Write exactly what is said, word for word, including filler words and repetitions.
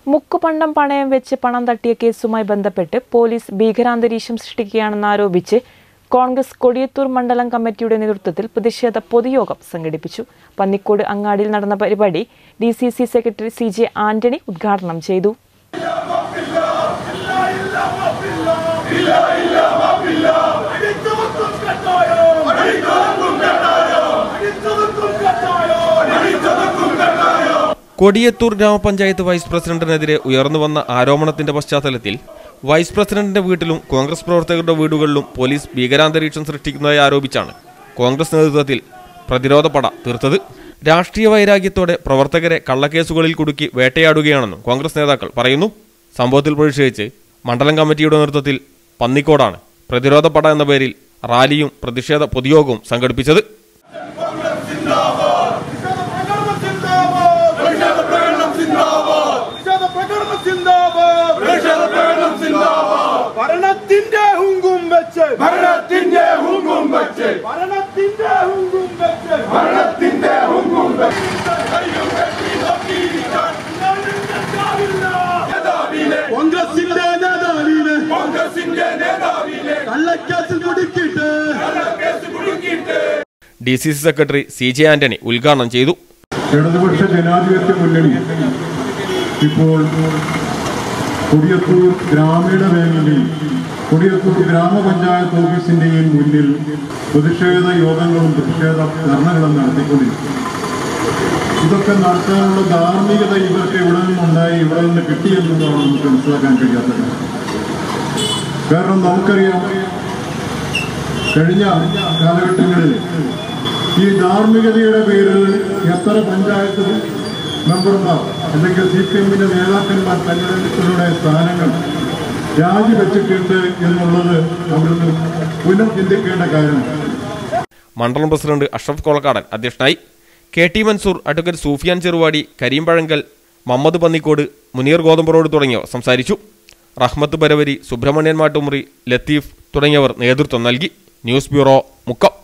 മുക്കുപണ്ടം പണയം വെച്ച് പണം തട്ടിയ കേസുമായി ബന്ധപ്പെട്ട് പോലീസ് ഭീകരാന്തരീക്ഷം സൃഷ്ടിക്കുകയാണെന്നാരോപിച്ച് കോൺഗ്രസ് കൊടിയത്തൂർ മണ്ഡലം കമ്മിറ്റിയുടെ നേതൃത്വത്തിൽ പ്രതിഷേധ പൊതുയോഗം സംഘടിപ്പിച്ചു. പന്നിക്കോട് അങ്ങാടിയിൽ നടന്ന പരിപാടി D C C secretary C J Antony ഉദ്ഘാടനം ചെയ്തു. കൊടിയത്തൂർ ഗ്രാമപഞ്ചായത്ത് വൈസ് പ്രസിഡന്റിനെതിരെ ഉയർന്നുവന്ന ആരോപണത്തിന്റെ പശ്ചാത്തലത്തിൽ വൈസ് പ്രസിഡന്റിന്റെ വീട്ടിലും കോൺഗ്രസ് പ്രവർത്തകരുടെ വീടുകളിലും പോലീസ് ഭീകരാന്തരീക്ഷം സൃഷ്ടിക്കുന്നതായി ആരോപിച്ചാണ് കോൺഗ്രസ് നേതൃത്വത്തിൽ പ്രതിരോധ പട തീർത്തത്. രാഷ്ട്രീയ വൈരാഗ്യത്തോടെ പ്രവർത്തകരെ കള്ളക്കേസുകളിൽ കുടുക്കി വേട്ടയാടുകയാണെന്നും കോൺഗ്രസ് നേതാക്കൾ പറയുന്നു. സംഭവത്തിൽ പ്രതിഷേധിച്ച് മണ്ഡലം കമ്മിറ്റിയുടെ നേതൃത്വത്തിൽ പന്നിക്കോടാണ് പ്രതിരോധ പട എന്ന പേരിൽ റാലിയും പ്രതിഷേധ പൊതുയോഗവും സംഘടിപ്പിച്ചത്. ഭരണത്തിന്റെ ഹുങ്കും വെച്ച് ഭരണത്തിന്റെ ഹുങ്കും വെച്ച് ഭരണത്തിന്റെ ഹുങ്കും വെച്ച് ഭരണത്തിന്റെ ഹുങ്കും വെച്ച് കോൺഗ്രസിന്റെ നേതാവിനെ കോൺഗ്രസിന്റെ നേതാവിനെ കള്ളക്കേസിൽ കുടുക്കിയിട്ട് കള്ളക്കേസ് കുടുക്കിയിട്ട് D C C secretary C J Antony ഉദ്ഘാടനം ചെയ്തു. ഇടതുപക്ഷ ജനാധിപത്യ മുന്നണി ഇപ്പോൾ കൊടിയത്തൂർ ഗ്രാമീണ മേഖലയിൽ കൊടിയത്തൂർ ഗ്രാമപഞ്ചായത്ത് ഓഫീസിന്റെയും മുന്നിൽ പ്രതിഷേധ യോഗങ്ങളും പ്രതിഷേധ ധർണകളും നടത്തിക്കൊണ്ടിരിക്കും. ഇതൊക്കെ നടത്താനുള്ള ധാർമ്മികത ഇവർക്ക് ഇവിടെ നിന്നുണ്ടായി ഇവിടെ നിന്ന് കിട്ടിയെന്നതാണ് നമുക്ക് മനസ്സിലാക്കാൻ കഴിയാത്തത്. കാരണം നമുക്കറിയാം, കഴിഞ്ഞ കാലഘട്ടങ്ങളിൽ ഈ ധാർമ്മികതയുടെ പേരിൽ എത്ര പഞ്ചായത്ത് മെമ്പർമാർ അല്ലെങ്കിൽ സി പി എമ്മിന്റെ നേതാക്കന്മാർ തെരഞ്ഞെടുപ്പിലൂടെ സ്ഥാനങ്ങൾ രാജിവെച്ചിട്ടുണ്ട് എന്നുള്ളത് അവിടുന്ന് പുനർചിന്തിക്കേണ്ട കാര്യമാണ്. മണ്ഡലം പ്രസിഡന്റ് അഷ്റഫ് കൊളക്കാടൻ അധ്യക്ഷനായി. K T Mansoor, advocate Sufiyan Cheruvadi, Kareem Pazhankal, Muhammad Pannikode, Muneer Gothambarode തുടങ്ങിയവർ സംസാരിച്ചു. റഹ്മത്ത് പരവരി, സുബ്രഹ്മണ്യൻ മാട്ടുമുറി, ലത്തീഫ് തുടങ്ങിയവർ നേതൃത്വം നൽകി. News bureau, Mukkam.